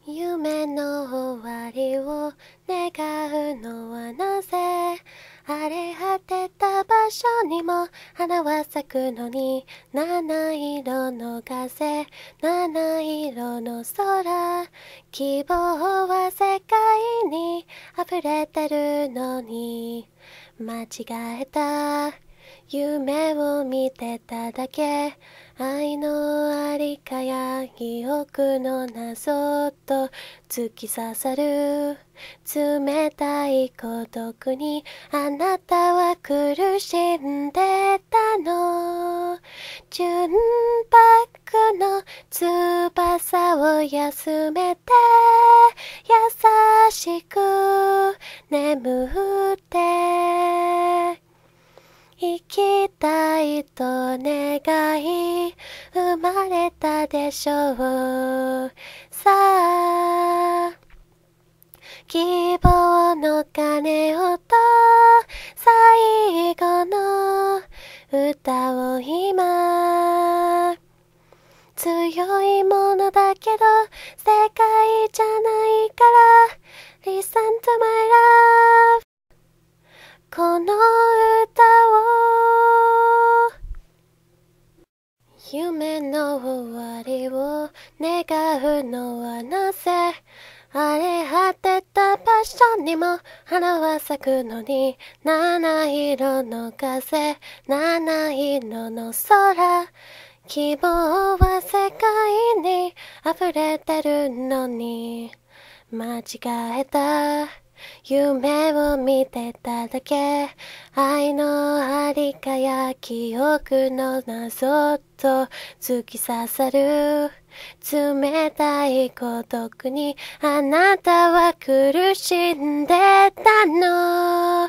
夢の終わりを願うのはなぜ？荒れ果てた場所にも花は咲くのに、七色の風、七色の空、希望は世界に溢れてるのに、間違えた夢を見てただけ。愛のありかや記憶の謎と突き刺さる冷たい孤独に、あなたは苦しんでたの。純白の翼を休めて優しく眠って生きたいと願い生まれたでしょう。さあ希望の鐘をと最後の歌を今、強いものだけど世界じゃないから Listen to my love、 この歌を。夢の終わりを願うのはなぜ？荒れ果てた場所にも花は咲くのに、七色の風、七色の空、希望は世界に溢れてるのに、間違えた夢を見てただけ。愛のありかや記憶の謎と突き刺さる冷たい孤独に、あなたは苦しんでたの。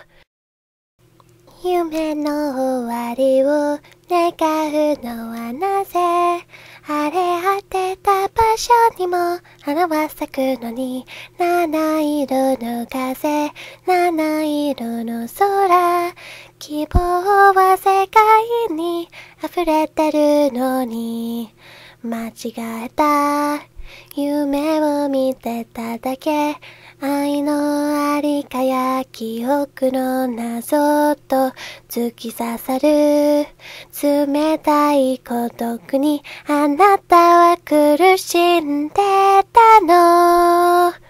夢の終わりを願うのはなぜ？荒れ果てた場所にも花は咲くのに、七色の風、七色の空、希望は世界に溢れてるのに、間違えた夢を見てただけ。愛のありかや記憶の謎と突き刺さる冷たい孤独に、あなたは苦しんでたの。